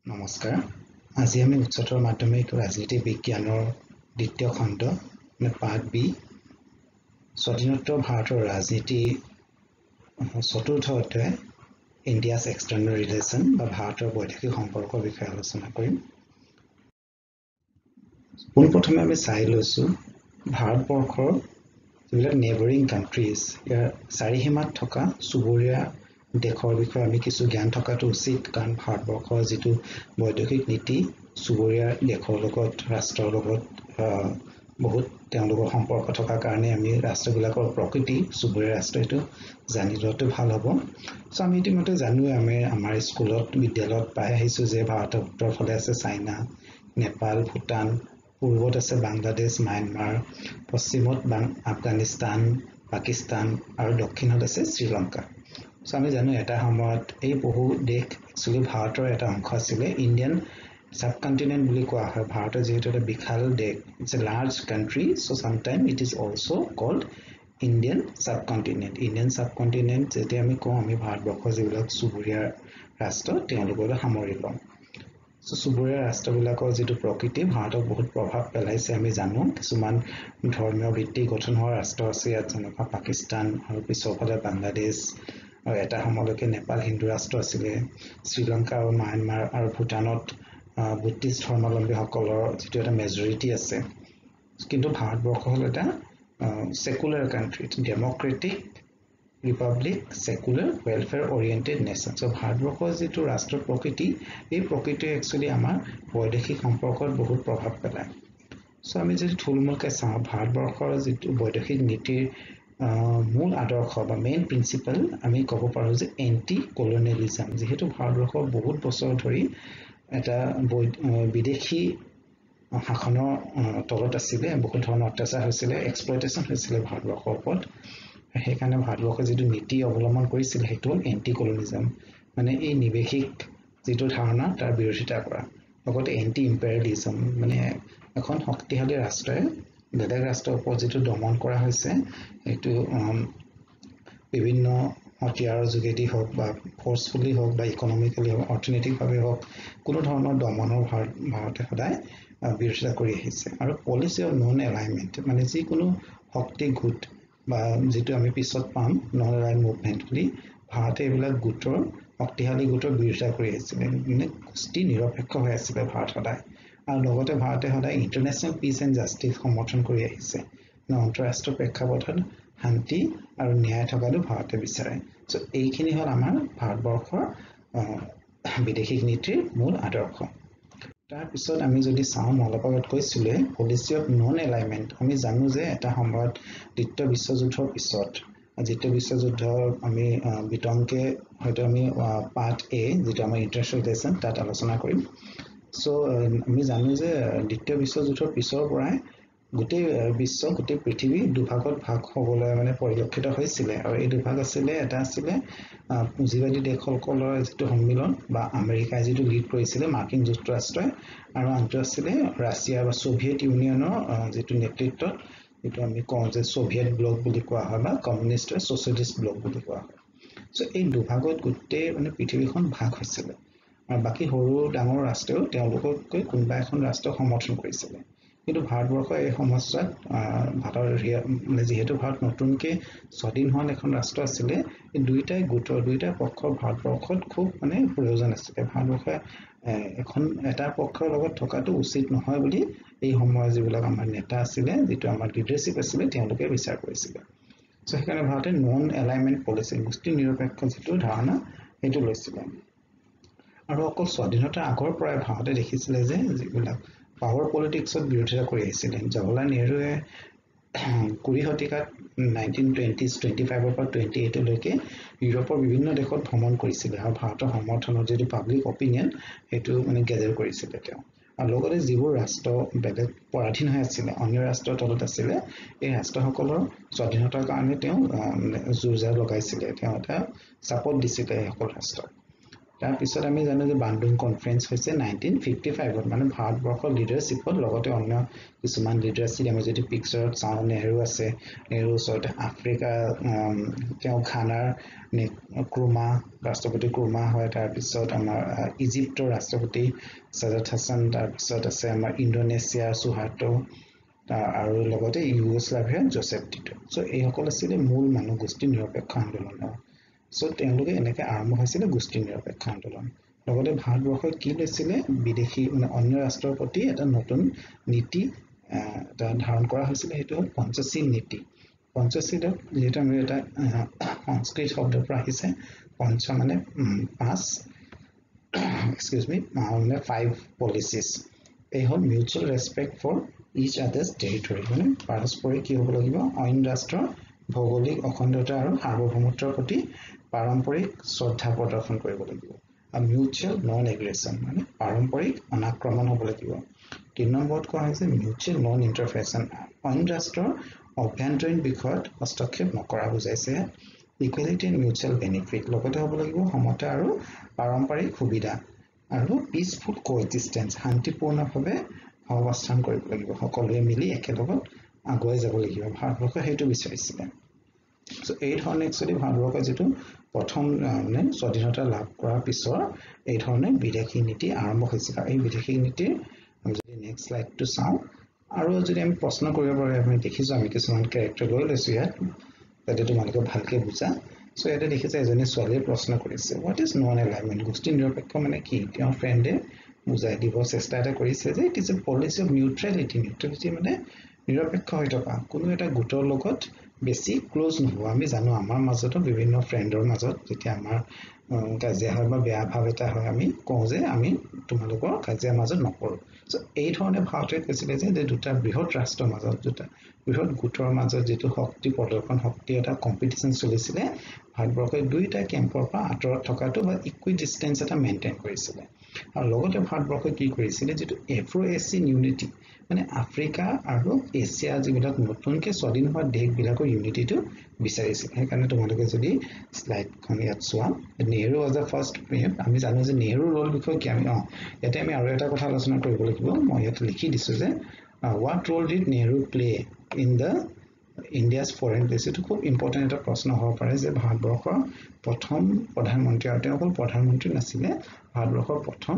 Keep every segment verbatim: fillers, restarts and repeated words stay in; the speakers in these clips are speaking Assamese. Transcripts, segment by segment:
নমস্কাৰ আজি আমি উচ্চতৰ মাধ্যমিক ৰাজনীতি বিজ্ঞানৰ দ্বিতীয় খণ্ড মানে পাৰ্ট বি স্বাধীনোত্তৰ ভাৰতৰ ৰাজনীতি চতুৰ্থ অধ্যায় ইণ্ডিয়াছ এক্সটাৰ্নেল ৰিলেশ্যন বা ভাৰতৰ বৈদেশিক সম্পৰ্কৰ বিষয়ে আলোচনা কৰিম। পোনপ্ৰথমে আমি চাই লৈছো ভাৰতবৰ্ষৰ যিবিলাক নেইবাৰিং কাণ্ট্ৰিজ ইয়াৰ চাৰিসীমাত থকা চুবুৰীয়া দেশৰ বিষয়ে আমি কিছু জ্ঞান থকাটো উচিত, কাৰণ ভাৰতবৰ্ষৰ যিটো বৈদেশিক নীতি চুবুৰীয়া দেশৰ লগত ৰাষ্ট্ৰৰ লগত বহুত তেওঁলোকৰ সম্পৰ্ক থকাৰ কাৰণে আমি ৰাষ্ট্ৰবিলাকৰ প্ৰকৃতি চুবুৰীয়া ৰাষ্ট্ৰ এইটো জানি লোৱাটো ভাল হ'ব। চ' আমি ইতিমধ্যে জানোৱে আমি আমাৰ স্কুলত বিদ্যালয়ত পাই আহিছোঁ যে ভাৰতৰ উত্তৰ ফালে আছে চাইনা, নেপাল, ভূটান, পূৰ্বত আছে বাংলাদেশ, ম্যানমাৰ, পশ্চিমত আফগানিস্তান, পাকিস্তান আৰু দক্ষিণত আছে শ্ৰীলংকা। চ' আমি জানো এটা সময়ত এই বহু দেশ একচুৱেলি ভাৰতৰ এটা অংশ আছিলে। ইণ্ডিয়ান সাবকণ্টিনেণ্ট বুলি কোৱা হয়। ভাৰতৰ যিহেতু এটা বিশাল দেশ, it's a large country, so' sometime it is also' called Indian subcontinent. Indian subcontinent যেতিয়া আমি কওঁ আমি ভাৰতবৰ্ষৰ যিবিলাক চুবুৰীয়া ৰাষ্ট্ৰ তেওঁলোকলৈ সামৰি লওঁ। চ' চুবুৰীয়া ৰাষ্ট্ৰবিলাকৰ যিটো প্ৰকৃতি ভাৰতক বহুত প্ৰভাৱ পেলাইছে আমি জানো। কিছুমান ধৰ্মীয় ভিত্তিক গঠন হোৱা ৰাষ্ট্ৰ আছে ইয়াত, যেনেকুৱা পাকিস্তান আৰু পিছৰ ফালে বাংলাদেশ আৰু এটা সময়লৈকে নেপাল হিন্দু ৰাষ্ট্ৰ আছিলে। শ্ৰীলংকা আৰু ম্যানমাৰ আৰু ভূটানত বুদ্ধিষ্ট ধৰ্মাৱলম্বীসকলৰ যিটো এটা মেজৰিটি আছে। কিন্তু ভাৰতবৰ্ষ হ'ল এটা secular country, democratic republic, secular welfare oriented nation. So' ভাৰতবৰ্ষৰ যিটো ৰাষ্ট্ৰ প্ৰকৃতি এই প্ৰকৃতিয়ে একচুৱেলি আমাৰ বৈদেশিক সম্পৰ্কত বহুত প্ৰভাৱ পেলায়। চ' আমি যদি থুলমূলকৈ চাওঁ ভাৰতবৰ্ষৰ যিটো বৈদেশিক নীতিৰ মূল আদৰ্শ বা মেইন প্ৰিন্সিপাল আমি ক'ব পাৰোঁ যে এণ্টি কলনিয়েলিজম। যিহেতু ভাৰতবৰ্ষৰ বহুত বছৰ ধৰি এটা বিদেশী শাসনৰ তলত আছিলে, বহুত ধৰণৰ অত্যাচাৰ হৈছিলে, এক্সপ্লইটেশ্যন হৈছিলে ভাৰতবৰ্ষৰ ওপৰত। সেইকাৰণে ভাৰতবৰ্ষৰ যিটো নীতি অৱলম্বন কৰিছিলে সেইটো হ'ল এণ্টি কলনিয়েলিজম, মানে এই নিৱেশিক যিটো ধাৰণা তাৰ বিৰোধিতা কৰা। লগতে এণ্টি ইম্পেৰিয়েলিজম, মানে এখন শক্তিশালী ৰাষ্ট্ৰই বেলেগ ৰাষ্ট্ৰৰ ওপৰত যিটো দমন কৰা হৈছে সেইটো বিভিন্ন হতিয়াৰৰ যোগেদি হওক বা ফ'ৰ্চফুলি হওক বা ইকনমিকেলি হওক, অৰ্থনৈতিকভাৱে হওক, কোনো ধৰণৰ দমনৰ ভাৰত ভাৰতে সদায় বিৰোধিতা কৰি আহিছে। আৰু পলিচি অফ নন এলাইনমেণ্ট, মানে যিকোনো শক্তি গোট বা যিটো আমি পিছত পাম নন এলাইন মুভমেণ্ট বুলি, ভাৰতে এইবিলাক গোটৰ শক্তিশালী গোটৰ বিৰোধিতা কৰি আহিছিলে, মানে গোষ্ঠী নিৰপেক্ষ হৈ আছিলে ভাৰত সদায়। আৰু লগতে ভাৰতে সদায় ইণ্টাৰনেশ্যনেল পিচ এণ্ড জাষ্টিচ সমৰ্থন কৰি আহিছে, আন্তঃৰাষ্ট্ৰীয় প্ৰেক্ষাপটত শান্তি আৰু ন্যায় থকাটো ভাৰতে বিচাৰে। চ' এইখিনি হ'ল আমাৰ ভাৰতবৰ্ষৰ বিদেশিক নীতিৰ মূল আদৰ্শ। তাৰপিছত আমি যদি চাওঁ, মই অলপ আগত কৈছিলে পলিচি অফ নন এলাইনমেণ্ট। আমি জানো যে এটা সময়ত দ্বিতীয় বিশ্বযুদ্ধৰ পিছত, দ্বিতীয় বিশ্বযুদ্ধ আমি বিতংকে হয়তো আমি পাৰ্ট এ যিটো আমাৰ ইণ্টাৰনেশ্যনেল ৰিলেশ্যন তাত আলোচনা কৰিম। চ' আমি জানো যে দ্বিতীয় বিশ্বযুদ্ধৰ পিছৰ পৰাই গোটেই বিশ্ব গোটেই পৃথিৱী দুভাগত ভাগ হ'বলৈ মানে পৰিলক্ষিত হৈছিলে। আৰু এই দুভাগ আছিলে, এটা আছিলে পুঁজিবাদী দেশসকলৰ যিটো সন্মিলন বা আমেৰিকাই যিটো লিড কৰিছিলে মাৰ্কিন যুক্তৰাষ্ট্ৰই, আৰু আনটো আছিলে ৰাছিয়া বা ছোভিয়েট ইউনিয়নৰ যিটো নেতৃত্বত যিটো আমি কওঁ যে ছোভিয়েট ব্লক বুলি কোৱা হয় বা কমিউনিষ্ট ছ'চিয়েলিষ্ট ব্লক বুলি কোৱা হয়। চ' এই দুভাগত গোটেই মানে পৃথিৱীখন ভাগ হৈছিলে, আৰু বাকী সৰু ডাঙৰ ৰাষ্ট্ৰও তেওঁলোকতকৈ কোনোবা এখন ৰাষ্ট্ৰক সমৰ্থন কৰিছিলে। কিন্তু ভাৰতবৰ্ষৰ এই সমস্যাত ভাৰতৰ মানে যিহেতু ভাৰত নতুনকৈ স্বাধীন হোৱা এখন ৰাষ্ট্ৰ আছিলে, এই দুয়োটাই গোটৰ দুয়োটা পক্ষৰ ভাৰতবৰ্ষত খুব মানে প্ৰয়োজন আছিলে। ভাৰতবৰ্ষে এখন এটা পক্ষৰ লগত থকাটো উচিত নহয় বুলি এই সময়ৰ যিবিলাক আমাৰ নেতা আছিলে, যিটো আমাৰ লিডাৰশ্বিপ আছিলে, তেওঁলোকে বিচাৰ কৰিছিলে। চ' সেইকাৰণে ভাৰতে নন এলাইনমেণ্ট পলিচি, গোষ্ঠী নিৰপেক্ষ যিটো ধাৰণা সেইটো লৈছিলে। আৰু অকল স্বাধীনতাৰ আগৰ পৰাই ভাৰতে দেখিছিলে যে যিবিলাক পাৱাৰ পলিটিক্সত বিৰোধিতা কৰি আহিছিলে। জৱাহৰলাল নেহৰুৱে কুৰি শতিকাত নাইনটিন টুৱেণ্টিজ টুৱেণ্টি ফাইভৰ পৰা টুৱেণ্টি এইটলৈকে ইউৰোপৰ বিভিন্ন দেশত ভ্ৰমণ কৰিছিলে, আৰু ভাৰতৰ সমৰ্থনৰ যিটো পাব্লিক অপিনিয়ন সেইটো মানে গেডাৰ কৰিছিলে তেওঁ। আৰু লগতে যিবোৰ ৰাষ্ট্ৰ বেলেগ পৰাধীন হৈ আছিলে, অন্য ৰাষ্ট্ৰৰ তলত আছিলে, এই ৰাষ্ট্ৰসকলৰ স্বাধীনতাৰ কাৰণে তেওঁ যুঁজা লগাইছিলে, তেওঁ এটা ছাপোৰ্ট দিছিলে সকলো ৰাষ্ট্ৰক। তাৰ পিছত আমি জানো যে বান্ডুং কনফাৰেন্স হৈছে নাইনটিন ফিফটি ফাইভত মানে ভাৰতবৰ্ষৰ লিডাৰশ্বিপত লগতে অন্য কিছুমান লিডাৰ আছিল আমি যদি পিকচাৰত চাওঁ নেহৰু আছে নেহৰু ওচৰতে আফ্ৰিকা তেওঁ ঘানাৰ ক্ৰুমা ৰাষ্ট্ৰপতি ক্ৰুমা হয় তাৰপিছত আমাৰ ইজিপ্তৰ ৰাষ্ট্ৰপতি সাদাত হাছান তাৰপিছত আছে আমাৰ ইণ্ডোনেছিয়াৰ সুহাৰ্টো আৰু লগতে ইউগোস্লাভিয়াৰ জোচেফ টিটো চ' এইসকল আছিলে মূল মানুহ গোষ্ঠী নিৰপেক্ষ আন্দোলনৰ চ' তেওঁলোকে এনেকৈ আৰম্ভ হৈছিলে গোষ্ঠী নিৰপেক্ষ আন্দোলন লগতে ভাৰতবৰ্ষই কি লৈছিলে বিদেশী মানে অন্য ৰাষ্ট্ৰৰ প্ৰতি এটা নতুন নীতি এটা ধাৰণ কৰা হৈছিলে সেইটো হ'ল পঞ্চশীল নীতি পঞ্চশীলত যিহেতু আমি এটা সংস্কৃত শব্দৰ পৰা আহিছে পঞ্চ মানে পাঁচ এক্সকিউজ মি মানে ফাইভ পলিচিছ এই হ'ল mutual respect for each others territory মানে পাৰস্পৰিক কি হ'ব লাগিব অইন ৰাষ্ট্ৰৰ ভৌগোলিক অখণ্ডতা আৰু সাৰ্বভৌমত্বৰ প্ৰতি পাৰম্পৰিক শ্ৰদ্ধা প্ৰদৰ্শন কৰিব লাগিব আৰু মিউচুৱেল নন এগ্ৰেছন মানে পাৰম্পৰিক অনাক্ৰমণ হ'ব লাগিব তিন নম্বৰত কোৱা হৈছে মিউচুৱেল নন ইণ্টাৰফেৰেঞ্চ অইন ৰাষ্ট্ৰৰ অভ্যন্তৰীণ বিষয়ত হস্তক্ষেপ নকৰা বুজাইছে ইকুৱেলিটি এণ্ড মিউচুৱেল বেনিফিট লগতে হ'ব লাগিব সমতা আৰু পাৰম্পৰিক সুবিধা আৰু পিচফুল কোএক্সিষ্টেঞ্চ শান্তিপূৰ্ণভাৱে অৱস্থান কৰিব লাগিব সকলোৱে মিলি একেলগত আগুৱাই যাব লাগিব ভাৰতবৰ্ষই সেইটো বিচাৰিছিলে চ' এই ধৰণে একচুৱেলি ভাৰতবৰ্ষৰ যিটো প্ৰথম মানে স্বাধীনতা লাভ কৰাৰ পিছৰ এই ধৰণে বিদেশী নীতি আৰম্ভ হৈছিল আৰু এই বিদেশী নীতিৰ আমি যদি নেক্সট শ্লাইডটো চাওঁ আৰু যদি আমি প্ৰশ্ন কৰিব পাৰোঁ আমি দেখিছোঁ আমি কিছুমান কেৰেক্টাৰ লৈ লৈছোঁ ইয়াত যাতে তোমালোকে ভালকৈ বুজা চ' ইয়াতে দেখিছে এজনী ছোৱালীয়ে প্ৰশ্ন কৰিছে হোৱাট ইজ নন এলাইনমেণ্ট গোষ্ঠী নিৰপেক্ষ মানে কি তেওঁৰ ফ্ৰেণ্ডে বুজাই দিব চেষ্টা এটা কৰিছে যে it is a policy of neutrality neutrality মানে নিৰপেক্ষ হৈ থকা কোনো এটা গোটৰ লগত বেছি ক্লোজ নহ'ব আমি জানো আমাৰ মাজতো বিভিন্ন ফ্ৰেণ্ডৰ মাজত যেতিয়া আমাৰ কাজিয়া হয় বা বেয়া ভাৱ এটা হয় আমি কওঁ যে আমি তোমালোকৰ কাজিয়াৰ মাজত নপৰোঁ চ' এই ধৰণে ভাৰতে কৈছিলে যে দুটা বৃহৎ ৰাষ্ট্ৰৰ মাজত দুটা বৃহৎ গোটৰ মাজত যিটো শক্তি প্ৰদৰ্শন শক্তি এটা কম্পিটিশ্যন চলিছিলে ভাৰতবৰ্ষই দুইটা কেম্পৰ পৰা আঁতৰত থকাটো বা ইকুই ডিষ্টেঞ্চ এটা মেইনটেইন কৰিছিলে আৰু লগতে ভাৰতবৰ্ষই কি কৰিছিলে যিটো এফ্ৰ' এছিয়ান ইউনিটি মানে আফ্ৰিকা আৰু এছিয়া যিবিলাক নতুনকৈ স্বাধীন হোৱা দেশবিলাকৰ ইউনিটিটো বিচাৰিছিল সেইকাৰণে তোমালোকে যদি শ্লাইডখন ইয়াত চোৱা Nehru was the first PM আমি জানো যে নেহৰুৰ ৰোল বিষয়ে কি আমি অঁ ইয়াতে আমি আৰু এটা কথা আলোচনা কৰিব লাগিব মই ইয়াত লিখি দিছোঁ যে what role did Nehru play in the India's foreign policy এইটো খুব ইম্পৰ্টেণ্ট এটা প্ৰশ্ন হ'ব পাৰে যে ভাৰতবৰ্ষৰ প্ৰথম প্ৰধানমন্ত্ৰী আৰু তেওঁ অকল প্ৰধানমন্ত্ৰী নাছিলে ভাৰতবৰ্ষৰ প্ৰথম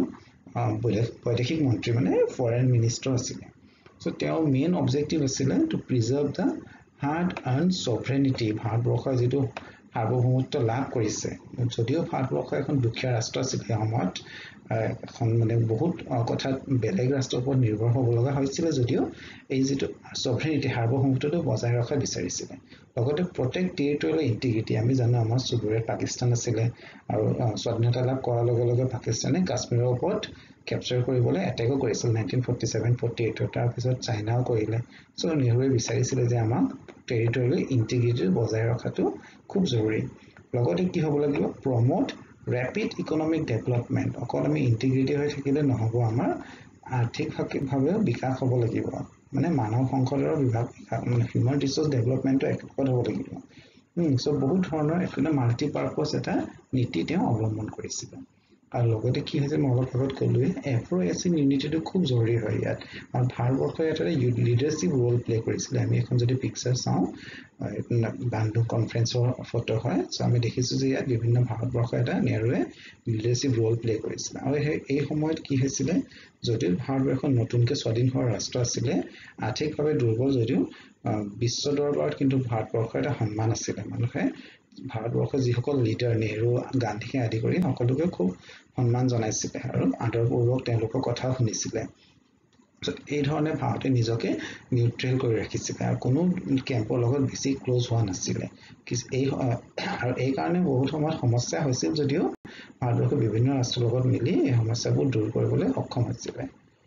বৈদেশিক মন্ত্ৰী মানে ফৰেইন মিনিষ্টাৰ আছিলে চ' তেওঁৰ মেইন অবজেক্টিভ আছিলে to preserve the hard earn sovereignty ভাৰতবৰ্ষৰ যিটো সাৰ্বভৌমত্ব লাভ কৰিছে যদিও ভাৰতবৰ্ষ এখন দুখীয়া ৰাষ্ট্ৰ আছিল সেই সময়ত এখন মানে বহুত কথাত বেলেগ ৰাষ্ট্ৰৰ ওপৰত নিৰ্ভৰ হ'ব লগা হৈছিলে যদিও এই যিটো ছভৰেনিটি সাৰ্বভৌমত্বটো বজাই ৰখা বিচাৰিছিলে লগতে প্ৰটেক্ট টেৰিটৰিয়েল ইণ্টিগ্ৰিটি আমি জানো আমাৰ চুবুৰীয়া পাকিস্তান আছিলে আৰু স্বাধীনতা লাভ কৰাৰ লগে লগে পাকিস্তানে কাশ্মীৰৰ ওপৰত কেপচাৰ কৰিবলৈ এটেকো কৰিছিল নাইনটিন ফৰ্টি ছেভেন ফৰ্টি এইটত তাৰপিছত চাইনাও কৰিলে চ' নেহৰুৱে বিচাৰিছিলে যে আমাক টেৰিটৰিয়েল ইণ্টিগ্ৰিটি বজাই ৰখাটো খুব জৰুৰী লগতে কি হ'ব লাগিব প্ৰমোট ৰেপিড ইকনমিক ডেভেলপমেণ্ট অকল আমি ইণ্টিগ্ৰিটি হৈ থাকিলে নহ'ব আমাৰ আৰ্থিকভাৱেও বিকাশ হ'ব লাগিব মানে মানৱ সম্পদৰ বিভাগ মানে হিউমেন ৰিচোৰ্চ ডেভেলপমেণ্টটো একপট হ'ব লাগিব চ' বহুত ধৰণৰ এফালে মাল্টি পাৰ্পছ এটা নীতি তেওঁ অৱলম্বন কৰিছিলে আৰু লগতে কি হৈছে মই অলপ আগত ক'লোৱে এফ্ৰ' এছিয়ান ইউনিটিটো খুব জৰুৰী হয় ইয়াত আৰু ভাৰতবৰ্ষই এটা লিডাৰশ্বিপ ৰোল প্লে কৰিছিলে আমি এখন যদি পিকচাৰ চাওঁ বান্ডুং কনফাৰেন্সৰ ফটো হয় চ' আমি দেখিছোঁ যে ইয়াত বিভিন্ন ভাৰতবৰ্ষৰ এটা নেহৰুৱে লিডাৰশ্বিপ ৰোল প্লে কৰিছিলে আৰু সেই এই সময়ত কি হৈছিলে যদিও ভাৰতবৰ্ষ নতুনকৈ স্বাধীন হোৱা ৰাষ্ট্ৰ আছিলে আৰ্থিকভাৱে দুৰ্বল যদিও বিশ্ব দৰবাৰত কিন্তু ভাৰতবৰ্ষৰ এটা সন্মান আছিলে মানুহে ভাৰতবৰ্ষৰ যিসকল লিডাৰ নেহৰু গান্ধীকে আদি কৰি সকলোকে খুব সন্মান জনাইছিলে আৰু আদৰপূৰ্বক তেওঁলোকৰ কথাও শুনিছিলে এই ধৰণে ভাৰতে নিজকে নিউট্ৰেল কৰি ৰাখিছিলে আৰু কোনো কেম্পৰ লগত বেছি ক্লোজ হোৱা নাছিলে এই আৰু এই কাৰণে বহুত সময়ত সমস্যা হৈছিল যদিও ভাৰতবৰ্ষৰ বিভিন্ন ৰাষ্ট্ৰৰ লগত মিলি এই সমস্যাবোৰ দূৰ কৰিবলৈ সক্ষম হৈছিলে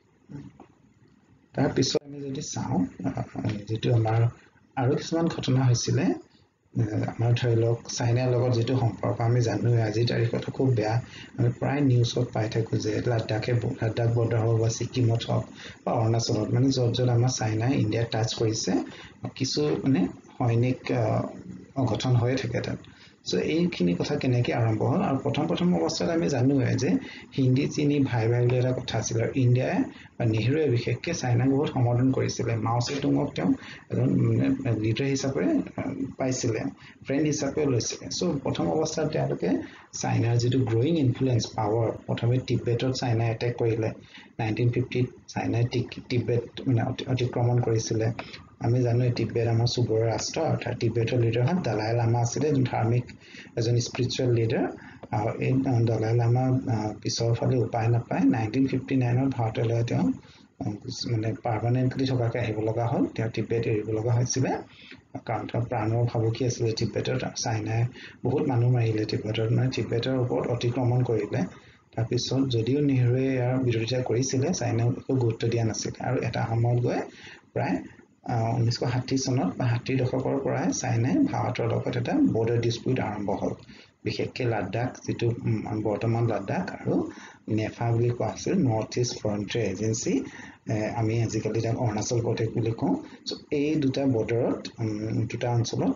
তাৰপিছত আমি যদি চাওঁ যিটো আমাৰ আৰু কিছুমান ঘটনা হৈছিলে আমাৰ ধৰি লওক চাইনাৰ লগত যিটো সম্পৰ্ক আমি জানো আজিৰ তাৰিখত খুব বেয়া আমি প্ৰায় নিউজত পাই থাকোঁ যে লাডাখে লাডাখ বৰ্ডাৰ হওক বা ছিকিমত হওক বা অৰুণাচলত মানে য'ত য'ত আমাৰ চাইনাই ইণ্ডিয়াক টাচ কৰিছে কিছু মানে সৈনিক অঘটন হৈয়ে থাকে তাত সো এইখিনি কথা কেনেকৈ আৰম্ভ হ'ল আৰু প্ৰথম প্ৰথম অৱস্থাত আমি জানোৱে যে হিন্দী চীনী ভাই ভাই বুলি এটা কথা আছিল আৰু ইণ্ডিয়াই বা নেহৰুৱে বিশেষকৈ চাইনাক বহুত সমৰ্থন কৰিছিলে মাও চেতুঙক তেওঁ এজন লিডাৰ হিচাপে পাইছিলে ফ্ৰেণ্ড হিচাপে লৈছিলে সো প্ৰথম অৱস্থাত তেওঁলোকে চাইনাৰ যিটো গ্ৰয়িং ইনফ্লুৱেঞ্চ পাৱাৰ প্ৰথমে টিবেটত চাইনাই এটেক কৰিলে নাইনটিন ফিফটিত চাইনাই টিবেট মানে অতিক্ৰমণ কৰিছিলে আমি জানো টিবেট আমাৰ চুবুৰীয়া ৰাষ্ট্ৰ অৰ্থাৎ টিবেটৰ লিডাৰ হ'ল দলাই লামা আছিলে ধাৰ্মিক এজন স্পিৰিচুৱেল লিডাৰ আৰু এই দলাই লামা পিছৰ ফালে উপায় নাপায় নাইনটিন ফিফটি নাইনত ভাৰতলৈ তেওঁ মানে পাৰ্মানেণ্টলি থকাকৈ আহিব লগা হ'ল তেওঁ টিবেট এৰিব লগা হৈছিলে কাৰণ তেওঁ প্ৰাণৰ ভাবুকি আছিলে টিবেটত চাইনাই বহুত মানুহ মাৰিলে টিবেটত মানে টিবেটৰ ওপৰত অতিক্ৰমণ কৰিলে তাৰপিছত যদিও নেহৰুৱে ইয়াৰ বিৰোধিতা কৰিছিলে চাইনাই একো গুৰুত্ব দিয়া নাছিলে আৰু এটা সময়ত গৈ প্ৰায় ঊনৈছশ ষাঠি চনত বা ষাঠিৰ দশকৰ পৰাই চাইনাই ভাৰতৰ লগত এটা বৰ্ডাৰ ডিস্পিউট আৰম্ভ হ'ল বিশেষকৈ লাডাখ যিটো বৰ্তমান লাডাখ আৰু নেফা বুলি কোৱা আছিল নৰ্থ ইষ্ট ফ্ৰণ্টিয়াৰ এজেঞ্চি আমি আজিকালি তাক অৰুণাচল প্ৰদেশ বুলি কওঁ চ' এই দুটা বৰ্ডাৰত দুটা অঞ্চলত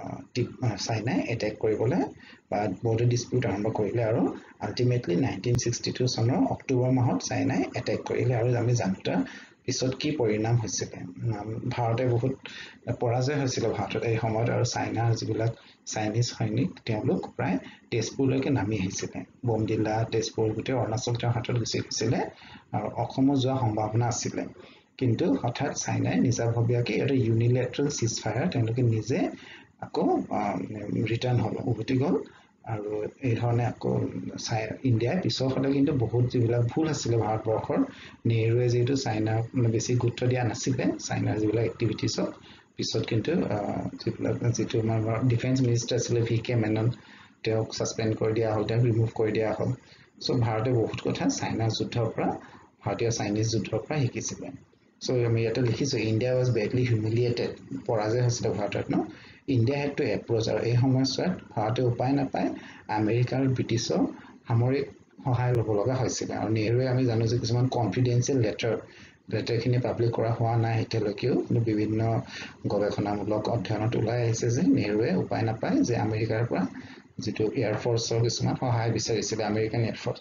চাইনাই এটেক কৰিবলৈ বা বৰ্ডাৰ ডিস্পিউট আৰম্ভ কৰিলে আৰু আল্টিমেটলি নাইনটিন ছিক্সটি টু চনৰ অক্টোবৰ মাহত চাইনাই এটেক কৰিলে আৰু আমি জানো তাৰ পিছত কি পৰিণাম হৈছিলে ভাৰতে বহুত পৰাজয় হৈছিলে ভাৰতত এই সময়ত আৰু চাইনাৰ যিবিলাক চাইনিজ সৈনিক তেওঁলোক প্ৰায় তেজপুৰলৈকে নামি আহিছিলে বমদিলা তেজপুৰ গোটেই অৰুণাচল তেওঁৰ হাতত গুচি গৈছিলে আৰু অসমত যোৱা সম্ভাৱনা আছিলে কিন্তু হঠাৎ চাইনাই নিজাভবীয়াকৈ এটা ইউনিলেটাৰেল চিজ ফায়াৰ তেওঁলোকে নিজে আকৌ ৰিটাৰ্ণ হ'ল উভতি গ'ল আৰু এই ধৰণে আকৌ চাই ইণ্ডিয়াই পিছৰ ফালে কিন্তু বহুত যিবিলাক ভুল আছিলে ভাৰতবৰ্ষৰ নেহৰুৱে যিহেতু চাইনাক বেছি গুৰুত্ব দিয়া নাছিলে চাইনাৰ যিবিলাক এক্টিভিটিছক পিছত কিন্তু যিবিলাক যিটো আমাৰ ডিফেন্স মিনিষ্টাৰ আছিলে ভি কে মেনন তেওঁক ছাছপেণ্ড কৰি দিয়া হ'ল তেওঁক ৰিমুভ কৰি দিয়া হ'ল চ' ভাৰতে বহুত কথা চাইনাৰ যুদ্ধৰ পৰা ভাৰতীয় চাইনিজ যুদ্ধৰ পৰা শিকিছিলে চ' আমি ইয়াতে লিখিছোঁ ইণ্ডিয়া ৱাজ বেডলি হিউমিলিয়েটেড পৰাজয় হৈছিলে ভাৰতত now India had to approach আৰু এই সময়ছোৱাত ভাৰতে উপায় নাপায় আমেৰিকা আৰু ব্ৰিটিছৰ সামৰিক সহায় ল'ব লগা হৈছিলে আৰু নেহৰুৱে আমি জানো যে কিছুমান কনফিডেন্সিয়েল লেটাৰ লেটাৰখিনি পাব্লিক কৰা হোৱা নাই এতিয়ালৈকেও কিন্তু বিভিন্ন গৱেষণামূলক অধ্যয়নত ওলাই আহিছে যে নেহৰুৱে উপায় নাপায় যে আমেৰিকাৰ পৰা যিটো এয়াৰফৰ্চৰ কিছুমান সহায় বিচাৰিছিলে আমেৰিকান এয়াৰফৰ্চ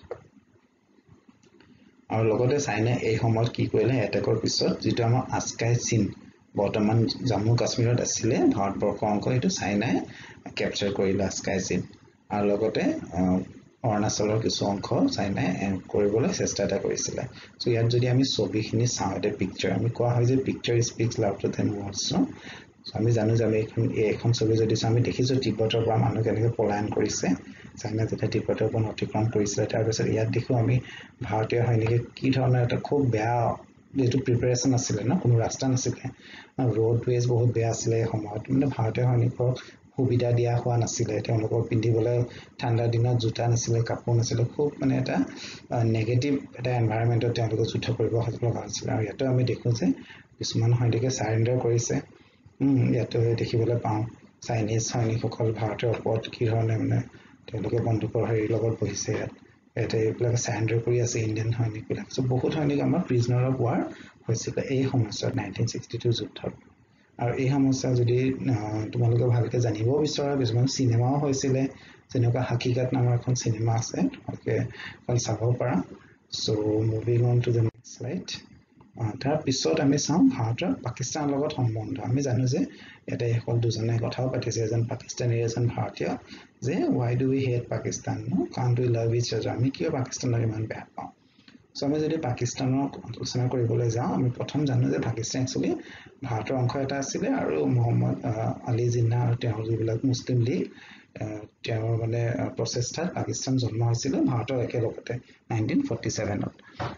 আৰু লগতে চাইনাই এই সময়ত কি কৰিলে এটেকৰ পিছত যিটো আমাৰ আস্কাই চীন বৰ্তমান জম্মু কাশ্মীৰত আছিলে ভাৰতবৰ্ষৰ অংশ সেইটো চাইনাই কেপচাৰ কৰিলে আস্কাই চীন আৰু লগতে অৰুণাচলৰ কিছু অংশ চাইনাই কৰিবলৈ চেষ্টা এটা কৰিছিলে চ' ইয়াত যদি আমি ছবিখিনি চাওঁ এটা পিকচাৰ আমি কোৱা হয় যে picture speaks louder than words so' আমি জানো যে আমি এইখন এইখন ছবি যদি চাওঁ আমি দেখিছোঁ তিব্বতৰ পৰা মানুহ কেনেকৈ পলায়ন কৰিছে চাইনা যেতিয়া তিব্বতৰ পৰা অতিক্ৰম কৰিছিলে তাৰপিছত ইয়াত দেখোঁ আমি ভাৰতীয় সৈনিকে কি ধৰণৰ এটা খুব বেয়া যিটো প্ৰিপাৰেশ্যন আছিলে ন কোনো ৰাস্তা নাছিলে ৰোডৱেজ বহুত বেয়া আছিলে এই সময়ত মানে ভাৰতীয় সৈনিকক সুবিধা দিয়া হোৱা নাছিলে তেওঁলোকক পিন্ধিবলৈ ঠাণ্ডাৰ দিনত জোতা নাছিলে কাপোৰ নাছিলে খুব মানে এটা নেগেটিভ এটা এনভাইৰনমেণ্টত তেওঁলোকে যুদ্ধ কৰিব লগা হৈছিলে আৰু ইয়াতো আমি দেখোঁ যে কিছুমান সৈনিকে চাৰেণ্ডাৰ কৰিছে ইয়াতো দেখিবলৈ পাওঁ চাইনিজ সৈনিকসকল ভাৰতৰ ওপৰত কি ধৰণে মানে তেওঁলোকে বন্দুকৰ হেৰিৰ লগত বহিছে ইয়াত ইয়াতে এইবিলাক চাৰেণ্ডাৰ কৰি আছে ইণ্ডিয়ান সৈনিকবিলাক চ' বহুত সৈনিক আমাৰ প্ৰিজনাৰ অফ ৱাৰ হৈছিলে এই সময়ছোৱাত নাইনটিন ছিক্সটি টু যুদ্ধত আৰু এই সমস্যা যদি তোমালোকে ভালকৈ জানিব বিচৰা কিছুমান চিনেমাও হৈছিলে যেনেকুৱা হাকিকাত নামৰ এখন চিনেমা আছে তোমালোকে এখন চাব পাৰা so' moving on to the next slide তাৰপিছত আমি চাওঁ ভাৰতৰ পাকিস্তানৰ লগত সম্বন্ধ আমি জানো যে ইয়াতে অকল দুজনে কথাও পাতিছে এজন পাকিস্তানীৰ এজন ভাৰতীয় যে why do we hate Pakistan no count we love each other আমি কিয় পাকিস্তানক ইমান বেয়া পাওঁ চ' আমি যদি পাকিস্তানক আলোচনা কৰিবলৈ যাওঁ আমি প্ৰথম জানো যে পাকিস্তান একচুৱেলি ভাৰতৰ অংশ এটা আছিলে আৰু মহম্মদ আলী জিন্না আৰু তেওঁৰ যিবিলাক মুছলিম লীগ তেওঁৰ মানে প্ৰচেষ্টাত পাকিস্তান জন্ম হৈছিলে ভাৰতৰ একেলগতে নাইনটিন ফৰ্টি ছেভেনত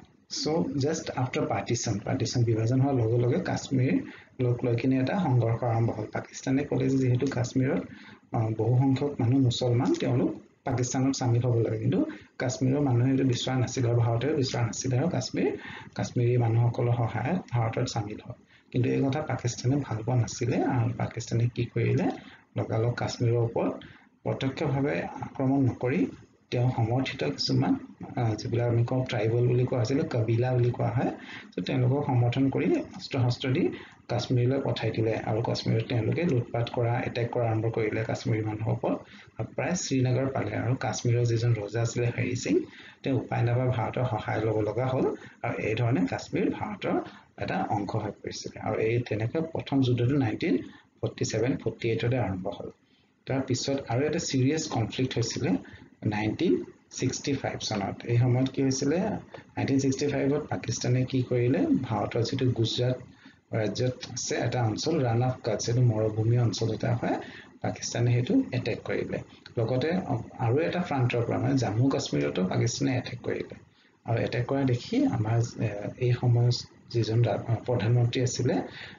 so' just after partition partition বিভাজন হোৱাৰ লগে লগে কাশ্মীৰ লোক লৈ কিনে এটা সংঘৰ্ষ আৰম্ভ হ'ল পাকিস্তানে ক'লে যে যিহেতু কাশ্মীৰত বহু সংখ্যক মানুহ মুছলমান তেওঁলোক পাকিস্তানত চামিল হ'ব লাগে কিন্তু কাশ্মীৰৰ মানুহে এইটো বিচৰা নাছিল আৰু ভাৰতেও বিচৰা নাছিল আৰু কাশ্মীৰ কাশ্মীৰী মানুহসকলৰ সহায়ত ভাৰতত চামিল হয় কিন্তু এই কথা পাকিস্তানে ভাল পোৱা নাছিলে আৰু পাকিস্তানে কি কৰিলে লগালগ কাশ্মীৰৰ ওপৰত প্ৰত্যক্ষভাৱে আক্ৰমণ নকৰি তেওঁ সমৰ্থিত কিছুমান যিবিলাক আমি কওঁ ট্ৰাইবেল বুলি কোৱা হৈছিলে কবিলা বুলি কোৱা হয় চ' তেওঁলোকক সমৰ্থন কৰি অস্ত্ৰ শস্ত্ৰ দি কাশ্মীৰলৈ পঠাই দিলে আৰু কাশ্মীৰত তেওঁলোকে লুটপাট কৰা এটেক কৰা আৰম্ভ কৰিলে কাশ্মীৰী মানুহৰ ওপৰত প্ৰায় শ্ৰীনগৰ পালে আৰু কাশ্মীৰৰ যিজন ৰজা আছিলে হৰি সিং তেওঁ উপায় নাপাই ভাৰতৰ সহায় ল'ব লগা হ'ল আৰু এই ধৰণে কাশ্মীৰ ভাৰতৰ এটা অংশ হৈ পৰিছিল আৰু এই তেনেকৈ প্ৰথম যুদ্ধটো নাইনটিন ফৰ্টি ছেভেন ফৰ্টি এইটতে আৰম্ভ হ'ল তাৰ পিছত আৰু এটা সিৰিয়াছ কনফ্লিক্ট হৈছিলে নাইনটিন ছিক্সটি ফাইভ চনত এই সময়ত কি হৈছিলে নাইনটিন ছিক্সটি ফাইভত পাকিস্তানে কি কৰিলে ভাৰতৰ যিটো গুজৰাট ৰাজ্যত আছে এটা অঞ্চল ৰাণ অফ কাটছ এইটো মৰুভূমি অঞ্চল এটা হয় পাকিস্তানে সেইটো এটেক কৰিলে লগতে আৰু এটা ফ্ৰণ্টৰ পৰা মানে জম্মু কাশ্মীৰতো পাকিস্তানে এটেক কৰিলে আৰু এটেক কৰা দেখি আমাৰ এই সময়ত যিজন প্ৰধানমন্ত্ৰী আছিলে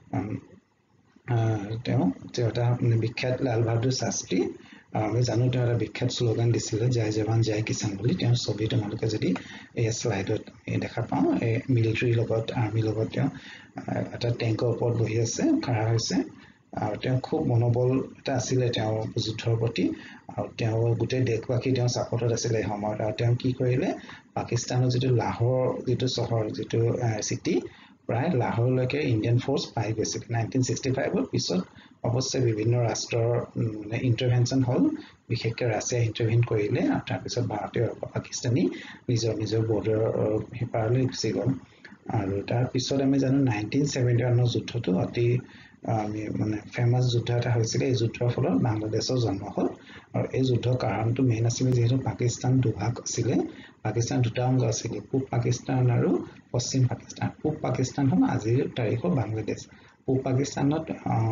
তেওঁ তেওঁ এটা বিখ্যাত লাল বাহাদুৰ শাস্ত্ৰী আমি জানো তেওঁ এটা বিখ্যাত শ্লোগান দিছিলে জয় জৱান জয় কিষাণ বুলি তেওঁৰ ছবি তোমালোকে যদি এই শ্লাইডত দেখা পাওঁ এই মিলিটাৰীৰ লগত আৰ্মিৰ লগত তেওঁ এটা টেংকৰ ওপৰত বহি আছে খাৰা হৈছে আৰু তেওঁ খুব মনোবল এটা আছিলে তেওঁ যুদ্ধৰ প্ৰতি আৰু তেওঁ গোটেই দেশবাসী তেওঁ ছাপোৰ্টত আছিলে এই সময়ত আৰু তেওঁ কি কৰিলে পাকিস্তানৰ যিটো লাহোৰ যিটো চহৰ যিটো চিটি প্ৰায় লাহোৰলৈকে ইণ্ডিয়ান ফ'ৰ্চ পাই গৈছিল নাইনটিন ছিক্সটি ফাইভৰ পিছত অৱশ্যে বিভিন্ন ৰাষ্ট্ৰৰ ইণ্টাৰভেনশ্যন হ'ল বিশেষকৈ ৰাছিয়া ইণ্টাৰভিন কৰিলে আৰু তাৰপিছত ভাৰতীয় পাকিস্তানী নিজৰ নিজৰ বৰ্ডাৰ সিপাৰলৈ গুচি গ'ল আৰু তাৰপিছত আমি জানো নাইনটিন ছেভেণ্টি ওৱানৰ যুদ্ধটো অতি আমি মানে ফেমাছ যুদ্ধ এটা হৈছিলে এই যুদ্ধৰ ফলত বাংলাদেশৰ জন্ম হ'ল আৰু এই যুদ্ধৰ কাৰণটো মেইন আছিলে যিহেতু পাকিস্তান দুভাগ আছিলে পাকিস্তান দুটা অংগ আছিলে পূব পাকিস্তান আৰু পশ্চিম পাকিস্তান পূব পাকিস্তান হ'ল আজিৰ তাৰিখৰ বাংলাদেশ পূব পাকিস্তানত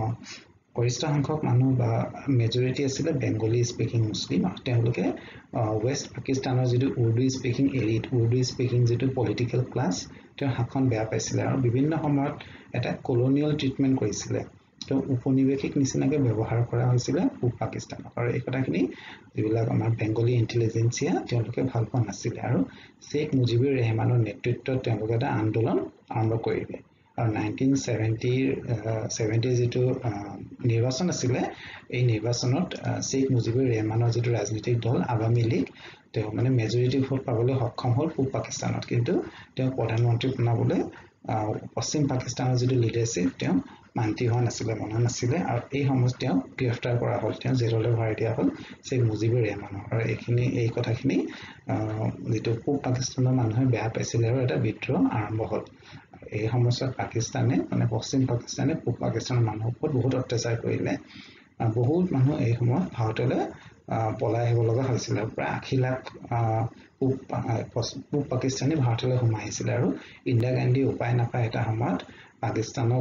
গৰিষ্ঠ সংখ্যক মানুহ বা মেজৰিটি আছিলে বেংগলী স্পিকিং মুছলিম আৰু তেওঁলোকে ৱেষ্ট পাকিস্তানৰ যিটো Urdu speaking elite Urdu speaking যিটো পলিটিকেল ক্লাছ তেওঁ শাসন বেয়া পাইছিলে আৰু বিভিন্ন সময়ত এটা কলনিয়েল ট্ৰিটমেণ্ট কৰিছিলে তেওঁ উপনিৱেশিক নিচিনাকৈ ব্যৱহাৰ কৰা হৈছিলে পূব পাকিস্তানক আৰু এই কথাখিনি যিবিলাক আমাৰ বেংগলী ইণ্টেলিজেন্সিয়া তেওঁলোকে ভাল পোৱা নাছিলে আৰু শ্বেখ মুজিবুৰ ৰেহমানৰ নেতৃত্বত তেওঁলোকে এটা আন্দোলন আৰম্ভ কৰিলে আৰু নাইনটিন ছেভেণ্টিৰ ছেভেণ্টিৰ যিটো নিৰ্বাচন আছিলে এই নিৰ্বাচনত শ্বেখ মুজিবুৰ ৰেহমানৰ যিটো ৰাজনৈতিক দল আৱামী লীগ তেওঁ মানে মেজৰিটি ভোট পাবলৈ সক্ষম হ'ল পূব পাকিস্তানত কিন্তু তেওঁ প্ৰধানমন্ত্ৰী বনাবলৈ পশ্চিম পাকিস্তানৰ যিটো লিডাৰশ্বিপ তেওঁ মান্তি হোৱা নাছিলে মনা নাছিলে আৰু এই সময়ত তেওঁক গ্ৰেফতাৰ কৰা হ'ল তেওঁ জেললৈ ভৰাই দিয়া হ'ল শ্বেখ মুজিবুৰ ৰেহমানক আৰু এইখিনি এই কথাখিনি যিটো পূব পাকিস্তানৰ মানুহে বেয়া পাইছিলে আৰু এটা বিদ্ৰোহ আৰম্ভ হ'ল এই সময়ছোৱাত পাকিস্তানে মানে পশ্চিম পাকিস্তানে পূব পাকিস্তানৰ মানুহৰ ওপৰত বহুত অত্যাচাৰ কৰিলে বহুত মানুহ এই সময়ত ভাৰতলৈ পলাই আহিব লগা হৈছিলে প্ৰায় আশী লাখ পূব পূব পাকিস্তানী ভাৰতলৈ সোমাই আহিছিলে আৰু ইন্দিৰা গান্ধী উপায় নাপায় এটা সময়ত পাকিস্তানক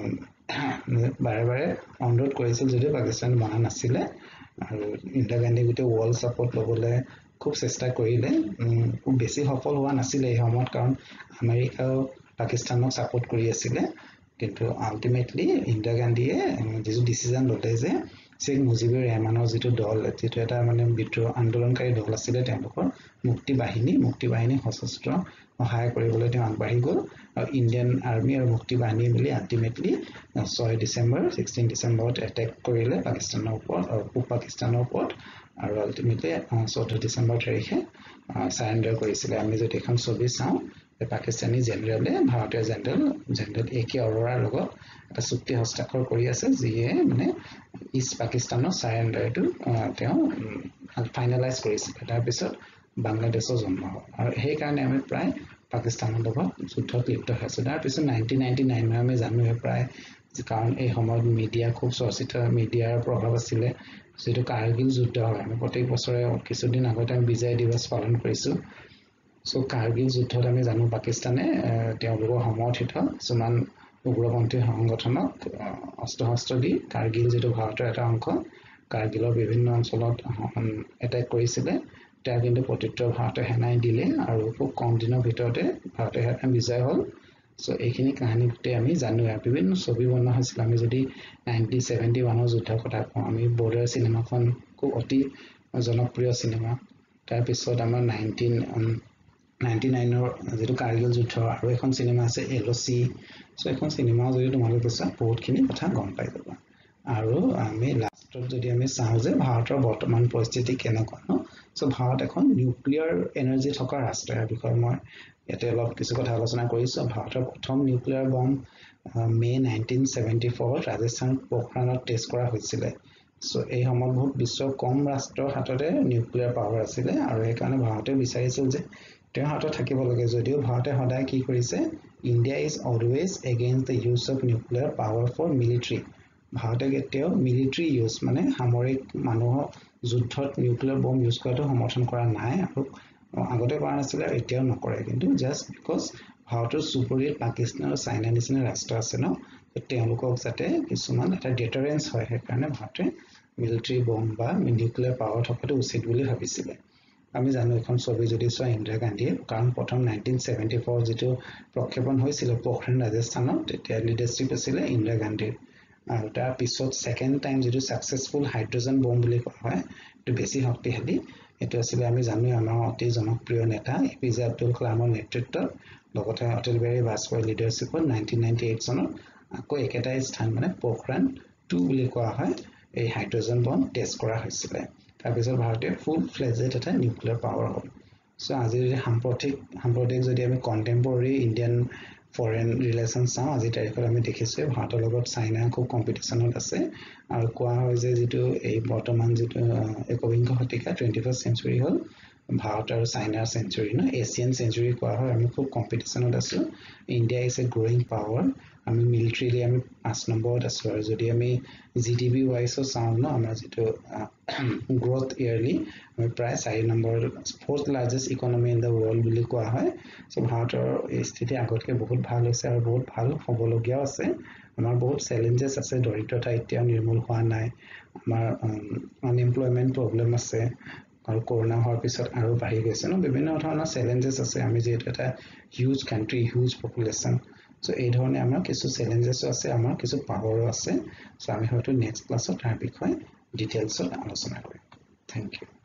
বাৰে বাৰে অনুৰোধ কৰিছিল যদিও পাকিস্তান মনা নাছিলে আৰু ইন্দিৰা গান্ধী গোটেই ৱৰ্ল্ড ছাপোৰ্ট ল'বলৈ খুব চেষ্টা কৰিলে খুব বেছি সফল হোৱা নাছিলে এই সময়ত কাৰণ আমেৰিকাও পাকিস্তানক ছাপোৰ্ট কৰি আছিলে কিন্তু আল্টিমেটলি ইন্দিৰা গান্ধীয়ে যিটো ডিচিজন ল'লে যে শ্বেখ মুজিবুৰ ৰেহমানৰ যিটো দল যিটো এটা মানে বিদ্ৰোহ আন্দোলনকাৰী দল আছিলে তেওঁলোকৰ মুক্তি বাহিনী মুক্তি বাহিনী সশস্ত্ৰ সহায় কৰিবলৈ তেওঁ আগবাঢ়ি গ'ল আৰু ইণ্ডিয়ান আৰ্মি আৰু মুক্তি বাহিনী মিলি আল্টিমেটলি ছয় ডিচেম্বৰ ছিক্সটিন ডিচেম্বৰত এটেক কৰিলে পাকিস্তানৰ ওপৰত আৰু পূব পাকিস্তানৰ ওপৰত আৰু আল্টিমেটলি চৈধ্য ডিচেম্বৰ তাৰিখে চাৰেণ্ডাৰ কৰিছিলে আমি যদি এখন ছবি চাওঁ পাকিস্তানী জেনেৰেলে ভাৰতীয় জেনেৰেল জেনেৰেল এ কে অৰোৰাৰ লগত এটা চুক্তি হস্তাক্ষৰ কৰি আছে যিয়ে মানে ইষ্ট পাকিস্তানৰ চাৰেণ্ডাৰটো তেওঁ ফাইনেলাইজ কৰিছিলে তাৰপিছত বাংলাদেশৰ জন্ম হ'ল আৰু সেইকাৰণে আমি প্ৰায় পাকিস্তানৰ লগত যুদ্ধত লিপ্ত হৈছোঁ তাৰপিছত নাইনটিন নাইনটি নাইনৰ আমি জানোৱে প্ৰায় কাৰণ এই সময়ত মিডিয়া খুব চৰ্চিত মিডিয়াৰ প্ৰভাৱ আছিলে যিটো কাৰ্গিল যুদ্ধ হয় আমি প্ৰত্যেক বছৰে কিছুদিন আগতে আমি বিজয় দিৱস পালন কৰিছোঁ চ' কাৰ্গিল যুদ্ধত আমি জানো পাকিস্তানে তেওঁলোকৰ সমৰ্থিত কিছুমান উগ্ৰপন্থী সংগঠনক অস্ত্ৰ শস্ত্ৰ দি কাৰ্গিল যিটো ভাৰতৰ এটা অংশ কাৰ্গিলৰ বিভিন্ন অঞ্চলত এটেক কৰিছিলে তাৰ কিন্তু প্ৰত্যুত্তৰ ভাৰতীয় সেনাই দিলে আৰু খুব কম দিনৰ ভিতৰতে ভাৰতীয় সেনা বিজয় হ'ল চ' এইখিনি কাহিনী গোটেই আমি জানো বিভিন্ন ছবি বনোৱা হৈছিল আমি যদি নাইনটিন ছেভেণ্টি ওৱানৰ যুদ্ধৰ কথা কওঁ আমি বৰ্ডাৰ চিনেমাখন খুব অতি জনপ্ৰিয় চিনেমা তাৰপিছত আমাৰ নাইনটিন নাইনটি নাইনৰ যিটো কাৰ্গিল যুদ্ধ আৰু এখন চিনেমা আছে এল অ' চি চ' এখন চিনেমা যদি তোমালোকে চোৱা বহুতখিনি কথা গম পাই যাবা আৰু আমি লাষ্টত যদি আমি চাওঁ যে ভাৰতৰ বৰ্তমান পৰিস্থিতি কেনেকুৱা ন সো ভাৰত এখন নিউক্লিয়াৰ এনাৰ্জি থকা ৰাষ্ট্ৰ ইয়াৰ বিষয়ে মই ইয়াতে অলপ কিছু কথা আলোচনা কৰিছোঁ ভাৰতৰ প্ৰথম নিউক্লিয়াৰ বম মে নাইনটিন ছেভেণ্টি ফ'ৰত ৰাজস্থান পোখৰাণত টেষ্ট কৰা হৈছিলে সো এই সময়ত বহুত বিশ্বৰ কম ৰাষ্ট্ৰৰ হাততে নিউক্লিয়াৰ পাৱাৰ আছিলে আৰু সেইকাৰণে ভাৰতে বিচাৰিছিল যে তেওঁৰ হাতত থাকিব লাগে যদিও ভাৰতে সদায় কি কৰিছে India is always against the use of nuclear power for military ভাৰতে কেতিয়াও মিলিটাৰী ইউজ মানে সামৰিক মানুহক যুদ্ধত নিউক্লিয়াৰ বম ইউজ কৰাটো সমৰ্থন কৰা নাই আৰু আগতে কৰা নাছিলে আৰু এতিয়াও নকৰে কিন্তু জাষ্ট বিকজ ভাৰতৰ চুবুৰীত পাকিস্তান আৰু চাইনা নিচিনা ৰাষ্ট্ৰ আছে ন তেওঁলোকক যাতে কিছুমান এটা ডেটাৰেঞ্চ হয় সেইকাৰণে ভাৰতে মিলিটাৰী বম বা নিউক্লিয়াৰ পাৱাৰ থকাটো উচিত বুলি ভাবিছিলে আমি জানো এখন ছবি যদি চোৱা ইন্দিৰা গান্ধীয়ে কাৰণ প্ৰথম নাইনটিন ছেভেণ্টি ফ'ৰ যিটো প্ৰক্ষেপণ হৈছিল পোখৰাণ ৰাজস্থানত তেতিয়া লিডাৰশ্বিপ আছিলে ইন্দিৰা গান্ধীৰ আৰু তাৰ পিছত সেকেন্ড টাইম যিটো সাকসেসফুল হাইড্ৰোজেন বম বুলি কোৱা হয় এইটো বেছি শক্তিশালী এটো আছিলে আমি জানো আমাৰ অতি জনপ্ৰিয় নেতা এপিজে আব্দুল কালামৰ নেতৃত্বত লগতে অটল বিহাৰী বাজপেয়ীৰ লিডাৰশ্বিপত নাইনটিন নাইনটি এইট চনত আকৌ একেটাই স্থান মানে পোখৰাণ টু বুলি কোৱা হয় এই হাইড্ৰোজেন বম টেষ্ট কৰা হৈছিল তাৰ পিছত ভাৰতে ফুল ফ্লেজড এটা নিউক্লিয়াৰ পাৱাৰ হ'ল সো আজি যদি সাম্প্ৰতিক সাম্প্ৰতিক যদি আমি কন্টেম্পৰৰী ইণ্ডিয়ান ফৰেন ৰিলেশন চাওঁ আজি তাৰিখত আমি দেখিছোঁ ভাৰতৰ লগত চাইনা খুব কম্পিটিশনত আছে আৰু কোৱা হয় যে যেটো এই বৰ্তমান যেটো একবিংশ শতিকা টুৱেণ্টি ফাৰ্ষ্ট চেঞ্চুৰী হ'ল ভাৰত আৰু চাইনাৰ চেঞ্চুৰী ন এছিয়ান চেঞ্চুৰী কোৱা হয় আমি খুব কম্পিটিশনত আছো India is a growing power আমি মিলিটাৰীলি আমি পাঁচ নম্বৰত আছো আৰু যদি আমি জিডিপি ওয়াইজও চাওঁ ন আমাৰ যেটো গ্ৰোথ ইয়াৰলি আমি প্ৰায় চাৰি number fourth largest economy in the world বুলি কোৱা হয় সো ভাৰতৰ এই স্থিতি আগতকৈ বহুত ভাল হৈছে আৰু বহুত ভাল হ'বলগীয়াও আছে আমাৰ বহুত চ্যালেঞ্জেছ আছে দৰিদ্ৰতা এতিয়া নিৰ্মূল হোৱা নাই আমাৰ আনএমপ্লয়মেন্ট প্ৰবলেম আছে আৰু কৰোনা হোৱাৰ পিছত আৰু বাঢ়ি গৈছে ন বিভিন্ন ধৰণৰ চ্যালেঞ্জেছ আছে আমি যেটো এটা huge country huge population so এই ধৰণে আমাৰ কিছু চ্যালেঞ্জেছ আছে আমাৰ কিছু পাৱাৰো আছে সো আমি হয়তো নেক্সট ক্লাছত তাৰ বিষয়ে ডিটেইলছত আলোচনা কৰিম থ্যাংক ইউ